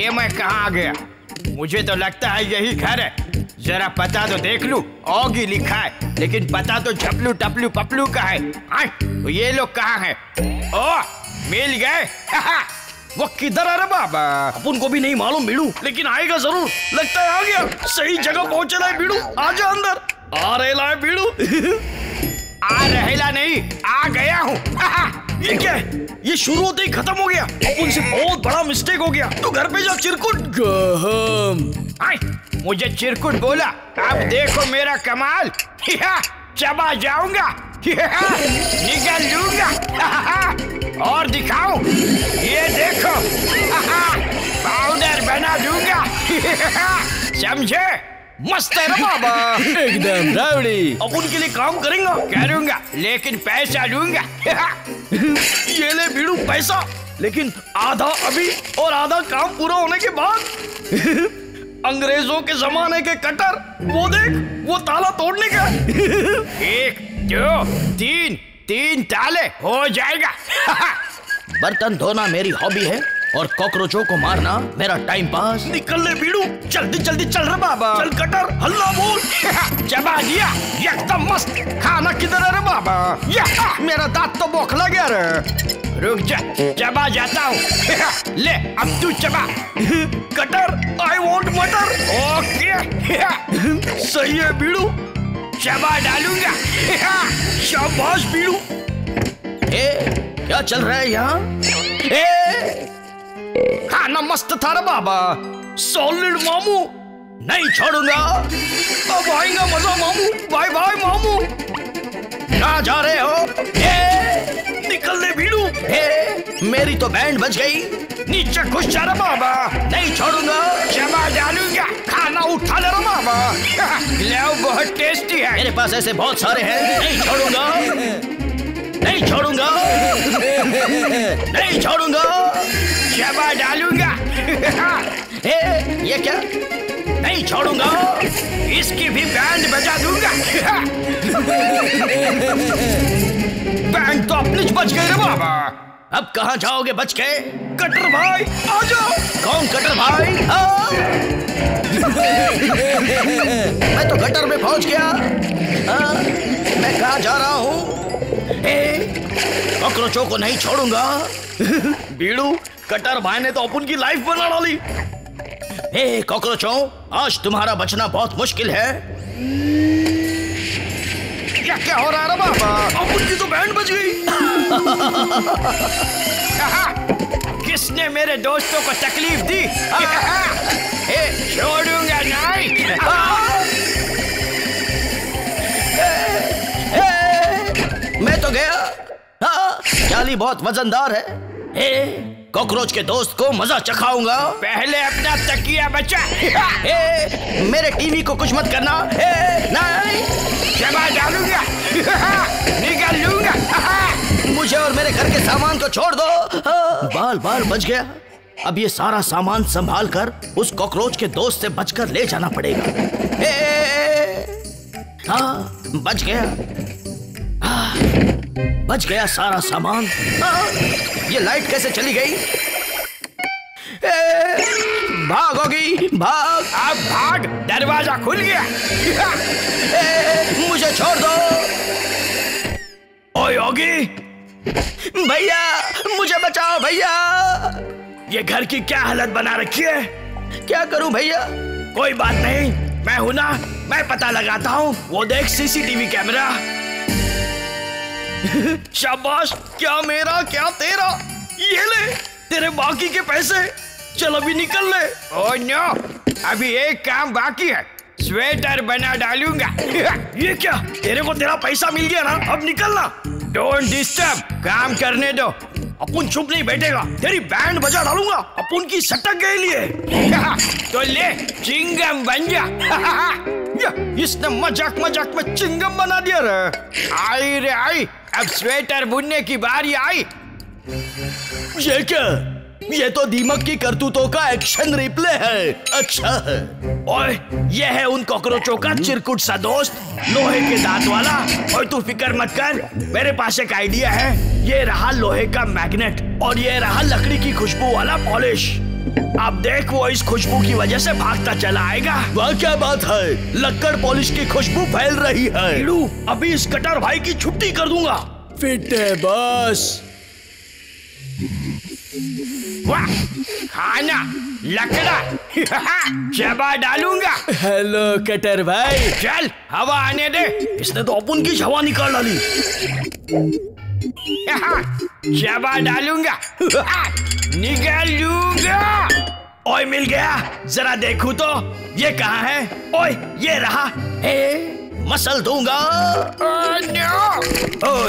ये मैं कहाँ आ गया? मुझे तो लगता है यही घर है। जरा पता तो देख लूं। ऑगी लिखा है, लेकिन पता तो झपलू टपलू पपलू का है। तो ये लोग कहाँ हैं? ओह, मिल गए। वो किधर है रे बाबा? अपन को भी नहीं मालूम बीड़ू, लेकिन आएगा जरूर। लगता है आ गया। सही जगह पहुंचना है बीड़ू। आजा अंदर। आ रहेला है बीड़ू। आ रहेला नहीं, आ गया हूँ। ये क्या है? ये शुरू होते ही खत्म हो गया। अपन से बहुत बड़ा मिस्टेक हो गया। तो घर पे जा चिरकुट। गहम। मुझे चिरकुट बोला। अब देखो मेरा कमाल। चबा जाऊंगा, निकल लूंगा और दिखाऊं। ये देखो, पाउडर बना दूंगा। समझे? मस्त है ना बाबा? एकदम रावड़ी। अपन के लिए काम करेंगा? करूंगा, लेकिन पैसा लूंगा। ये ले बीड़ू पैसा, लेकिन आधा अभी और आधा काम पूरा होने के बाद। अंग्रेजों के जमाने के कटर, वो देख, वो ताला तोड़ने का। 1 2 3 3 ताले हो जाएगा। बर्तन धोना मेरी हॉबी है और कॉकरोचों को मारना मेरा टाइम पास। निकल ले बीड़ू, जल्दी जल्दी चल रहा बाबा। चल कटर, हल्ला बोल। चबा दिया, एकदम मस्त। खाना किधर है रे बाबा? मेरा दांत तो बौखला गया रे। रुक जा, चबा जाता हूँ। ले अब तू चबा। Cutter, I want matar. Okay. सही है बीड़ू, चबा डालूंगा। शाबाश बीड़ू। क्या चल रहा है यहाँ? खाना मस्त था रे बाबा। सॉलिड मामू, नहीं छोड़ूंगा। अब आएगा मजा मामू। बाय बाय मामू। कहाँ जा रहे हो? निकल ले बीड़ू। मेरी तो बैंड बज गई। नीचे घुस जा रे बाबा। नहीं छोड़ूंगा। चबा डालूंगा। खाना उठा ले रे बाबा। ले, बहुत टेस्टी है। मेरे पास ऐसे बहुत सारे हैं। नहीं छोड़ूंगा, नहीं छोड़ूंगा, नहीं छोड़ूंगा। चबा डालूंगा। ये क्या? नहीं छोड़ूंगा। इसकी भी बैंड बजा दूंगा। बैंड तो अपनी बच गई रे बाबा। अब कहाँ जाओगे बच के? कटर भाई आ जाओ। कौन कटर भाई? मैं तो गटर में पहुंच गया। मैं कहाँ जा रहा हूँ? कॉकरोचों को नहीं छोड़ूंगा। बीड़ू, कटर भाई ने तो अपन की लाइफ बना डाली। कॉकरोचों, आज तुम्हारा बचना बहुत मुश्किल है। क्या हो रहा है बाबा? अपन की तो बैंड बज गई। किसने मेरे दोस्तों को तकलीफ दी? छोड़ूंगा नहीं। मैं तो गया। जाली बहुत वजनदार है। कॉकरोच के दोस्त को मजा चखाऊंगा। पहले अपना तकिया बचा। मेरे टीवी को कुछ मत करना। नहीं, चबा डालूंगा। निकाल लूंगा। मुझे और मेरे घर के सामान को छोड़ दो। बाल बाल बच गया। अब ये सारा सामान संभाल कर उस कॉकरोच के दोस्त से बचकर ले जाना पड़ेगा। हाँ, बच गया। बच गया सारा सामान। ये लाइट कैसे चली गई? भागोगी, भाग। अब भाग, दरवाजा खुल गया। मुझे छोड़ दो। ओए योगी, भैया मुझे बचाओ भैया। ये घर की क्या हालत बना रखी है? क्या करूं भैया? कोई बात नहीं, मैं हूं ना, मैं पता लगाता हूं। वो देख सीसीटीवी कैमरा। शाबाश, क्या मेरा क्या तेरा। ये ले तेरे बाकी के पैसे। चल अभी निकल ले। ओह नो, अभी एक काम बाकी है। स्वेटर बना डालूंगा। ये क्या? तेरे को तेरा पैसा मिल गया ना, अब निकलना। डोंट डिस्टर्ब, काम करने दो। अपन चुप नहीं बैठेगा। तेरी बैंड बजा डालूंगा। अपन की सटक गए लिए। तो ले, चिंगम बन जा। इसने मजाक मजाक में चिंगम बना दिया रे। आई रे आई, अब स्वेटर बुनने की बारी आई। ये क्या? ये तो दीमक की करतूतों का एक्शन रिप्ले है। अच्छा है। ओए, ये है उन कॉकरोचों का चिरकुट सा दोस्त, लोहे के दांत वाला। और तू फिक्र मत कर, मेरे पास एक आइडिया है। ये रहा लोहे का मैग्नेट और ये रहा लकड़ी की खुशबू वाला पॉलिश। अब देख वो इस खुशबू की वजह से भागता चला आएगा। वह क्या बात है, लक्कड़ पॉलिश की खुशबू फैल रही है। बीड़ू अभी इस कटर भाई की छुट्टी कर दूंगा। फिट है बस। वाह, खाना लकड़ा चबा डालूंगा। हेलो कटर भाई। चल हवा आने दे। इसने तो अपन की हवा निकाल डाली। चबा डालूंगा निकाल लूंगा। ओए मिल गया, जरा देखूं तो ये कहाँ है। ओए ये रहा। मसल दूंगा। ओह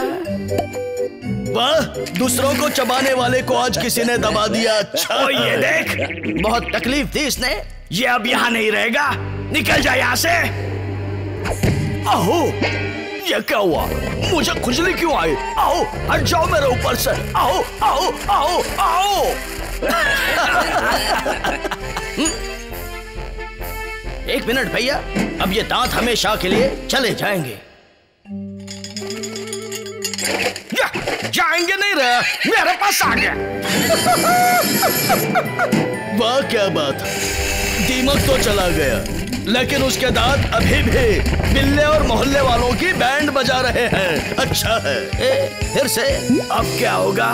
वाह, दूसरों को चबाने वाले को आज किसी ने दबा दिया। अच्छा ओए ये देख, बहुत तकलीफ थी इसने। ये अब यहाँ नहीं रहेगा, निकल जा यहाँ से। आहो, ये क्या हुआ? मुझे खुजली क्यों आई? आओ हट जाओ मेरे ऊपर से। आओ आओ आओ आओ। एक मिनट भैया, अब ये दांत हमेशा के लिए चले जाएंगे। जाएंगे नहीं रहे, मेरे पास आ गया। वाह क्या बात, दीमक तो चला गया, लेकिन उसके दांत अभी भी बिल्ले और मोहल्ले वालों की बैंड बजा रहे हैं। अच्छा है। फिर से अब क्या होगा?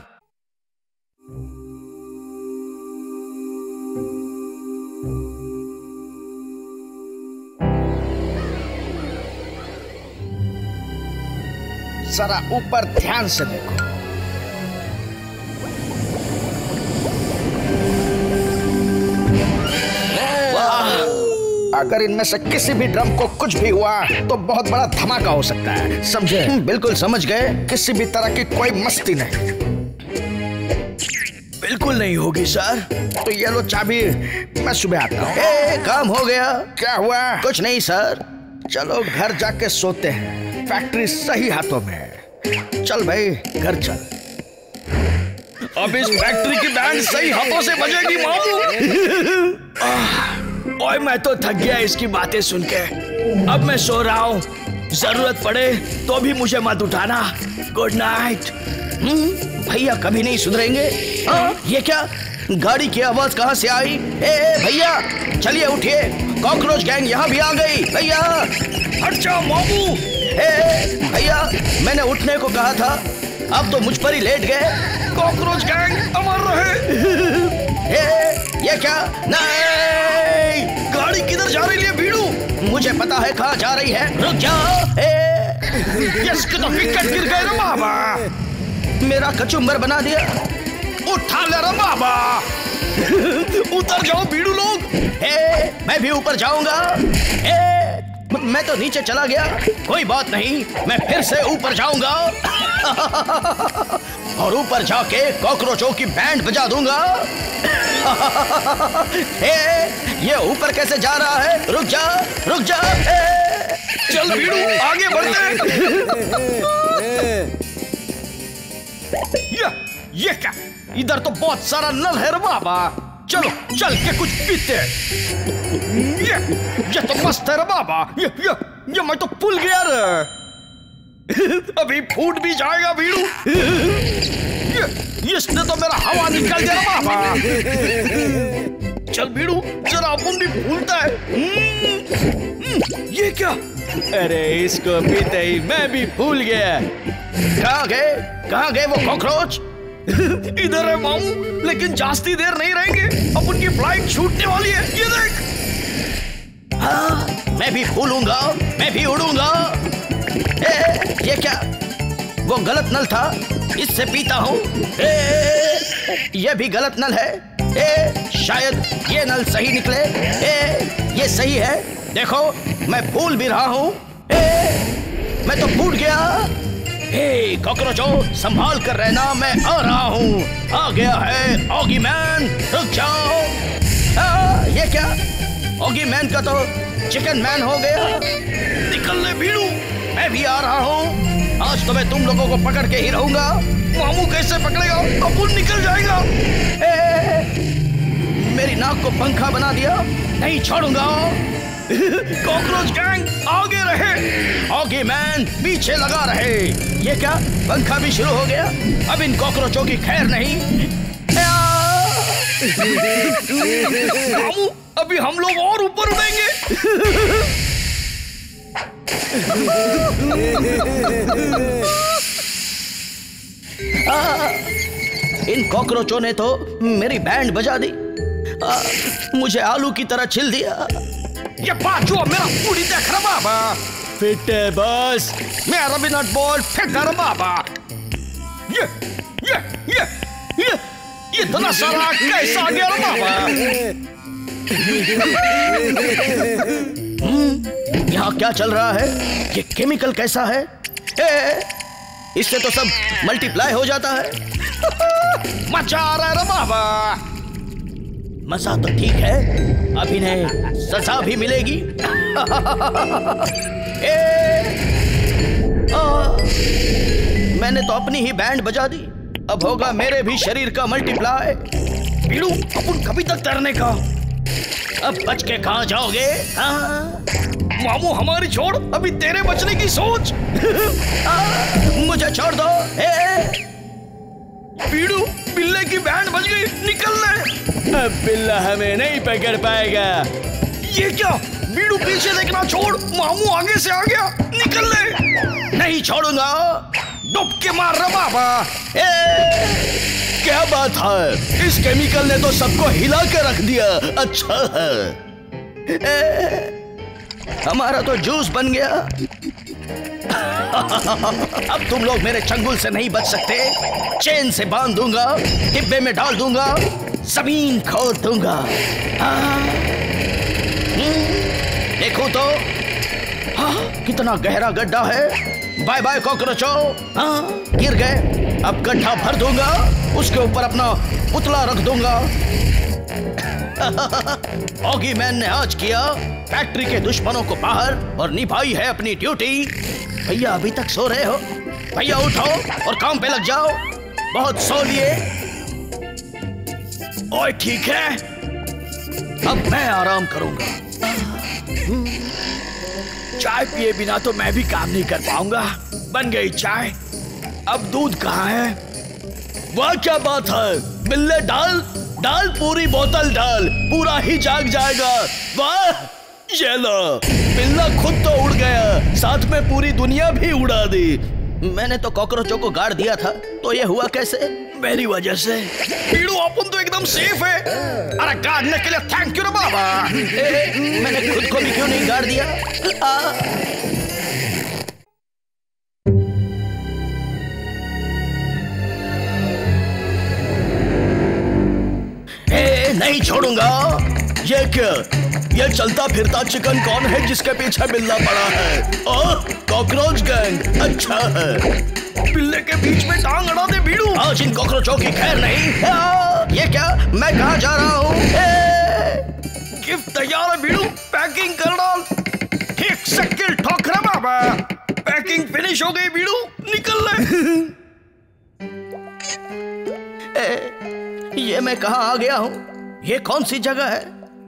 जरा ऊपर ध्यान से देखो। अगर इनमें से किसी भी ड्रम को कुछ भी हुआ तो बहुत बड़ा धमाका हो सकता है, समझे? बिल्कुल समझ गए। किसी भी तरह की कोई मस्ती नहीं। बिल्कुल नहीं होगी सर। तो ये लो चाबी, मैं सुबह आता हूँ। काम हो गया। क्या हुआ? कुछ नहीं सर। चलो घर जाके सोते हैं, फैक्ट्री सही हाथों में है। चल भाई घर चल। अब इस फैक्ट्री की बैंड सही हाथों से बजेगी मामू। ओए मैं तो थक गया इसकी बातें सुन के। अब मैं सो रहा हूँ, जरूरत पड़े तो भी मुझे मत उठाना। Good night. भैया कभी नहीं सुधरेंगे। ये क्या, गाड़ी की आवाज कहाँ से आई? भैया चलिए उठिए, कॉकरोच गैंग यहाँ भी आ गई। भैया हट जाओ मामू। भैया मैंने उठने को कहा था, अब तो मुझ पर ही लेट गए। कॉकरोच गैंग अमर रहे। ये क्या? नहीं, गाड़ी किधर जा रही है भीड़ू? मुझे पता है कहाँ जा रही है। रुक जाओ। इसके तो विकेट गिर गए ना बाबा। मेरा कचुम्बर बना दिया। उठा ले रे बाबा। उतर जाओ भीड़ू लोग। मैं भी ऊपर जाऊंगा। मैं तो नीचे चला गया। कोई बात नहीं, मैं फिर से ऊपर जाऊंगा और ऊपर जाके कॉकरोचों की बैंड बजा दूंगा। ये ऊपर कैसे जा रहा है? रुक जा रुक जा। चल भीड़ू आगे बढ़ते। ये क्या, इधर तो बहुत सारा नल है रे बाबा। चलो चल के कुछ पीते हैं। ये तो मस्त है रे बाबा। ये मैं तो भूल गया रे। अभी फूट भी जाएगा भीड़ू। इसने तो मेरा हवा निकाल दिया बाबा। चल भीड़ू जरा अपन भी भूलता है। ये क्या? अरे इसको पीते ही मैं भी भूल गया। कहाँ गए वो कॉकरोच? इधर है मामू, लेकिन जास्ती देर नहीं रहेंगे, अपन की फ्लाइट छूटने वाली है। ये देख। हाँ, मैं भी फूलूंगा, मैं भी उड़ूंगा। ये क्या, वो गलत नल था, इससे पीता हूँ। ये भी गलत नल है। शायद ये नल सही निकले। ये सही है। देखो मैं फूल भी रहा हूँ। मैं तो फूट गया। कॉकरोचों संभाल कर रहना, मैं आ रहा हूँ। आ गया है ऑगी मैन। रुक जाओ। ये क्या, ऑगी मैन का तो चिकन मैन हो गया। निकल ले भीड़ू। मैं भी आ रहा हूँ। आज तो मैं तुम लोगों को पकड़ के ही रहूंगा। मामू कैसे पकड़ेगा? अपन निकल जाएगा। मेरी नाक को पंखा बना दिया, नहीं छोड़ूंगा। कॉकरोच गैंग आगे रहे, ऑगी मैन पीछे लगा रहे। ये क्या, पंखा भी शुरू हो गया। अब इन कॉकरोचों की खैर नहीं। मामू अभी हम लोग और ऊपर उड़ेंगे। इन कॉकरोचों ने तो मेरी बैंड बजा दी। मुझे आलू की तरह छिल दिया। ये बाजू मेरा पूरी देख रहा बाबा। फिट है बस। मेरा भी नट बोल्ट फिट है बाबा। ये इतना सारा कैसा आ गया बाबा? यहाँ क्या चल रहा है? ये केमिकल कैसा है? इससे तो सब मल्टीप्लाई हो जाता है। मजा आ रहा है बाबा। मजा तो ठीक है, अब इन्हें सजा भी मिलेगी। मैंने तो अपनी ही बैंड बजा दी, अब होगा मेरे भी शरीर का मल्टीप्लाई। बीड़ू अपन कभी तक तैरने का? अब बच के कहाँ जाओगे? मामू हमारी छोड़, अभी तेरे बचने की सोच। मुझे छोड़ दो। बीड़ू बिल्ले की बैंड बज गई, निकल ले। अब बिल्ला हमें नहीं पकड़ पाएगा। ये क्या? बीड़ू पीछे देखना छोड़, मामू आगे से आ गया, निकल ले। नहीं छोड़ूंगा। डुबके मार रहा बाबा। क्या बात है, इस केमिकल ने तो सबको हिला के रख दिया। अच्छा है, हमारा तो जूस बन गया। अब तुम लोग मेरे चंगुल से नहीं बच सकते। चेन से बांध दूंगा, डिब्बे में डाल दूंगा, जमीन खोद दूंगा। देखो तो कितना गहरा गड्ढा है। बाय बाय कॉकरोचो। गिर गए। अब गड्ढा भर दूंगा, उसके ऊपर अपना पुतला रख दूंगा। ऑगी मैन ने आज किया फैक्ट्री के दुश्मनों को बाहर और निभाई है अपनी ड्यूटी। भैया अभी तक सो रहे हो? भैया उठो और काम पे लग जाओ, बहुत सो लिए। ओए ठीक है, अब मैं आराम करूंगा। चाय पिए बिना तो मैं भी काम नहीं कर पाऊंगा। बन गई चाय, अब दूध कहाँ है? वाह क्या बात है, बिल्ले डाल डाल, पूरी बोतल डाल, पूरा ही जाग जाएगा। वाह, ये लो, बिल्ला खुद तो उड़ गया, साथ में पूरी दुनिया भी उड़ा दी। मैंने तो कॉकरोचों को गाड़ दिया था, तो ये हुआ कैसे? मेरी वजह से। बीड़ू अपन तो एकदम सेफ है। अरे गाड़ने के लिए थैंक यू रे बाबा। मैंने खुद को भी क्यों नहीं गाड़ दिया? नहीं छोड़ूंगा। ये क्या? ये चलता फिरता चिकन कौन है जिसके पीछे बिल्ला पड़ा है? Cockroach gang. अच्छा है, बिल्ले के बीच में टांग अड़ा दे बीड़ू। आज इन कॉकरोचों की खैर नहीं। ये क्या? मैं कहाँ जा रहा हूँ? गिफ्ट तैयार है बीड़ू, पैकिंग कर डाल। ठीक से किल ठोक रहा बाबा। पैकिंग फिनिश हो गई बीड़ू, निकल ले। ये मैं कहाँ आ गया हूँ? ये कौन सी जगह है?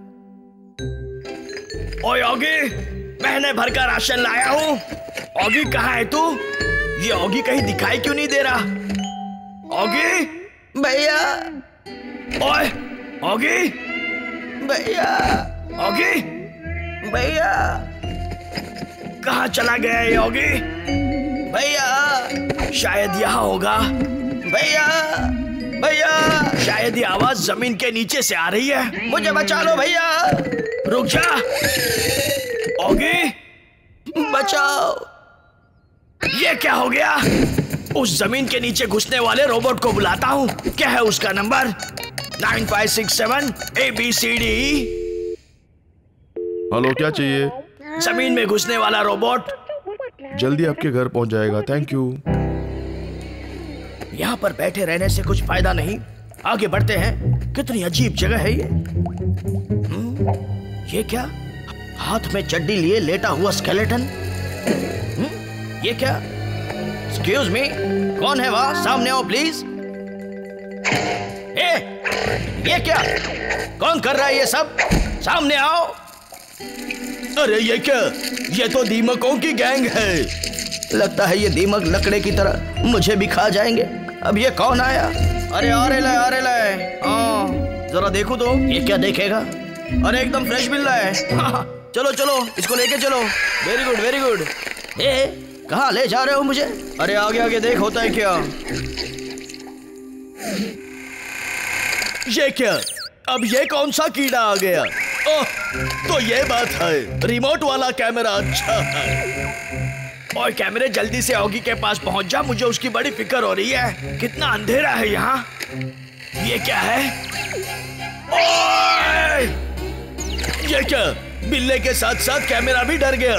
ओए ऑगी, महीने भर का राशन लाया हूँ। ऑगी कहाँ है तू? ये ऑगी कहीं दिखाई क्यों नहीं दे रहा? ऑगी भैया। ओए ऑगी भैया। ऑगी भैया कहाँ चला गया ये ऑगी? भैया शायद यहाँ होगा। भैया। भैया शायद ये आवाज जमीन के नीचे से आ रही है। मुझे बचा लो भैया। रुक जा ऑगी, बचाओ। ये क्या हो गया? उस जमीन के नीचे घुसने वाले रोबोट को बुलाता हूँ। क्या है उसका नंबर? 9567 ABCD। हेलो, क्या चाहिए? जमीन में घुसने वाला रोबोट। जल्दी आपके घर पहुंच जाएगा, थैंक यू। यहाँ पर बैठे रहने से कुछ फायदा नहीं, आगे बढ़ते हैं। कितनी अजीब जगह है ये। ये क्या? हाथ में चड्डी लिए लेटा हुआ स्केलेटन। ये क्या? एक्सक्यूज मी, कौन है वहां? सामने आओ प्लीज। ये क्या? कौन कर रहा है ये सब? सामने आओ। अरे ये क्या? ये तो दीमकों की गैंग है। लगता है ये दीमक लकड़े की तरह मुझे भी खा जाएंगे। अब ये कौन आया? अरे आ रे ले, जरा देखो तो। ये क्या देखेगा? अरे एकदम फ्रेश मिल रहा है। चलो चलो इसको लेके चलो। Very good very good. कहाँ ले जा रहे हो मुझे? अरे आगे आगे देख होता है क्या। ये क्या? अब ये कौन सा कीड़ा आ गया? ओह, तो ये बात है, रिमोट वाला कैमरा अच्छा है। और कैमरे जल्दी से ऑगी के पास पहुंच जा, मुझे उसकी बड़ी फिक्र हो रही है। कितना अंधेरा है यहाँ। ये क्या है? ओए! ये क्या? बिल्ले के साथ साथ कैमरा भी डर गया।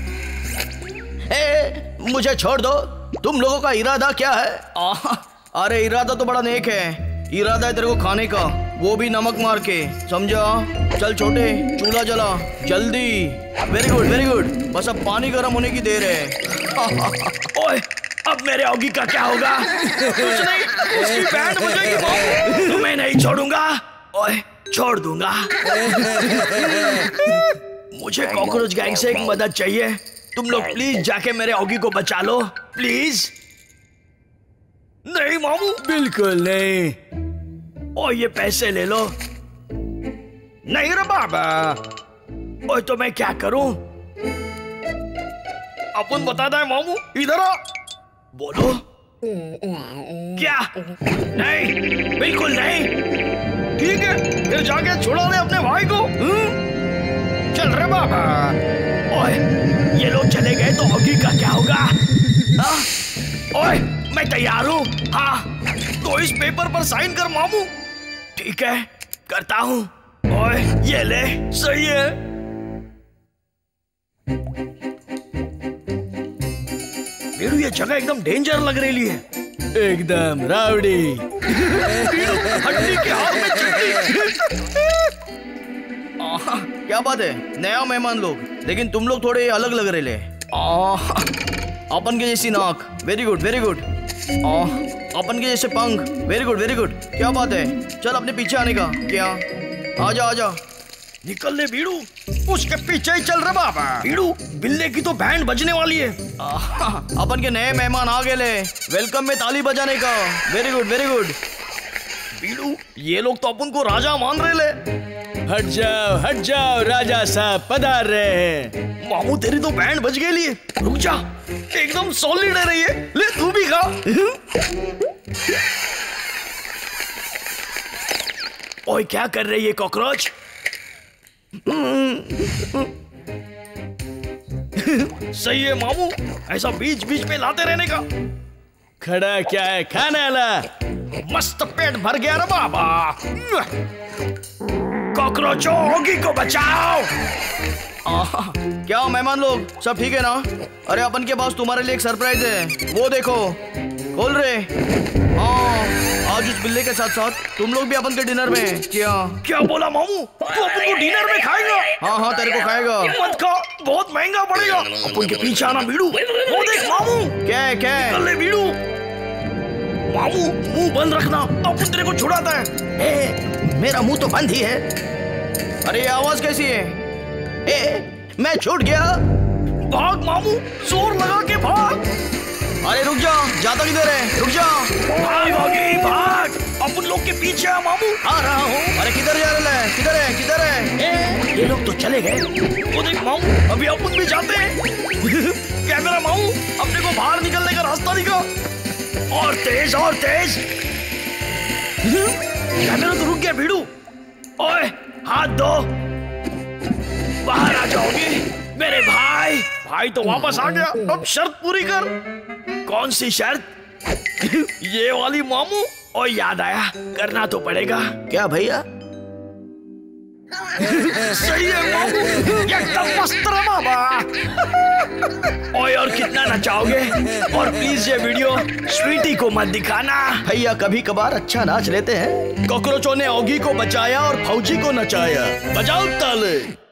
मुझे छोड़ दो। तुम लोगों का इरादा क्या है? अरे इरादा तो बड़ा नेक है। इरादा है तेरे को खाने का, वो भी नमक मार के, समझा? चल छोटे, चूल्हा जला जल्दी। Very good very good. बस अब पानी गर्म होने की देर है। ओए, अब मेरे ऑगी का क्या होगा? कुछ नहीं, उसकी बैंड बजेगी। तुम्हें नहीं छोड़ूंगा। ओए, छोड़ दूंगा। मुझे कॉकरोच गैंग से एक मदद चाहिए। तुम लोग प्लीज जाके मेरे ऑगी को बचा लो, प्लीज। नहीं मामू, बिल्कुल नहीं। ओ ये पैसे ले लो। नहीं रे बाबा। ओए तो मैं क्या करूं? अपन बताता है मामू, इधर आ। बोलो। क्या? नहीं, बिल्कुल नहीं। ठीक है, फिर जाके छुड़ा ले अपने भाई को। चल रे बाबा। ओए, ये लोग चले गए तो ऑगी का क्या होगा? ओए, मैं तैयार हूँ। हाँ, तो इस पेपर पर साइन कर मामू। ठीक है, करता हूँ। ओए, ये ले, सही है। मेरू ये जगह एकदम डेंजर लग रही है। एकदम रावड़ी। हड्डी के हाथ में चिट्ठी। क्या बात है? नया मेहमान लोग, लेकिन तुम लोग थोड़े अलग लग रहे ले। अपन के जैसी नाक, वेरी गुड वेरी गुड। अपन के जैसे पंख, वेरी गुड वेरी गुड। क्या बात है? चल अपने पीछे आने का। क्या? आजा आजा। निकल ले बीड़ू, उसके पीछे ही चल रहा बाबा। बीड़ू, बिल्ले की तो बैंड बजने वाली है। अपन के नए मेहमान आ गए ले, वेलकम में ताली बजाने का। Very good very good. बीड़ू, ये लोग तो अपन को राजा मान रहे ले। हट जाओ, राजा साहब पधार रहे हैं। मामू तेरी तो बैंड बज गई लिए। रुक जा, एकदम सॉलिड है रही है। ले तू भी खा। ओए क्या कर रही है कॉकरोच? सही है मामू, ऐसा बीच बीच में लाते रहने का। खड़ा क्या है, खाना ला। मस्त पेट भर गया रे बाबा। कॉकरोचों, ऑगी को बचाओ। क्या मेहमान लोग, सब ठीक है ना? अरे अपन के पास तुम्हारे लिए एक सरप्राइज है, वो देखो। खोल रहे। आज उस बिल्ले के साथ साथ तुम लोग भी अपन के डिनर में। क्या बोला मामू? तू अपन को डिनर में खाएगा? हाँ तेरे को खाएगा। मत खा, बहुत महंगा पड़ेगा। अपन के पीछे आना बीड़ू। वो देख मामू। क्या है? निकल ले बीड़ू। मामू मुंह बंद रखना, अपन तेरे को छुड़ाता है। मेरा मुंह तो बंद ही है। अरे ये आवाज कैसी है? मैं छूट गया। भाग मामू, जोर लगा के भाग। अरे रुक जा, जाता किधर है? रुक जा। भाग भागी भाग, अपन लोग के पीछे आ मामू। आ रहा हूँ। अरे किधर जा रहा है? किधर है? किधर है? ये लोग तो चले गए। वो देख मामू, अभी अपन भी जाते हैं। कैमरा मामू, अपने को बाहर निकलने का रास्ता दिखा। और तेज और तेज। कैमरा तो रुक गया बीड़ू। ओए हाथ दो, बाहर आ जाओगी मेरे भाई। भाई तो वापस आ गया, अब शर्त पूरी कर। कौन सी शर्त? ये वाली मामू। और याद आया, करना तो पड़ेगा। क्या भैया? सही है मामू, एकदम मस्त रहा बाबा। ओए और कितना नचाओगे? और प्लीज ये वीडियो स्वीटी को मत दिखाना। भैया कभी कभार अच्छा नाच लेते हैं। कॉकरोचों ने ऑगी को बचाया और फौजी को नचाया। बजाओ ताले।